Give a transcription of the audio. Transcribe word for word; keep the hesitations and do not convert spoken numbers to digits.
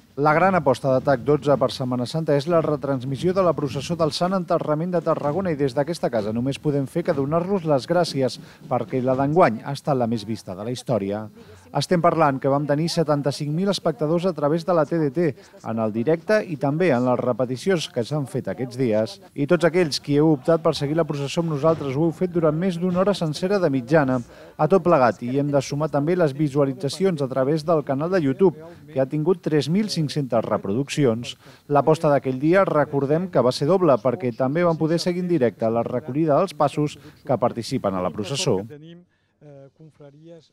La gran aposta d'Atac dotze per Setmana Santa és la retransmissió de la processó del Sant Enterrament de Tarragona i des d'aquesta casa només podem fer que donar-los les gràcies perquè la d'enguany ha estat la més vista de la història. Estem parlant que vam tenir setanta-cinc mil espectadors a través de la T D T, en el directe i també en les repeticions que s'han fet aquests dies. I tots aquells qui heu optat per seguir la processó amb nosaltres ho heu fet durant més d'una hora sencera de mitjana. A tot plegat, i hem de sumar també les visualitzacions a través del canal de YouTube, que ha tingut tres mil cinc-centes reproduccions. L'aposta d'aquell dia recordem que va ser doble, perquè també van poder seguir en directe la recollida dels passos que participen a la processó. confraries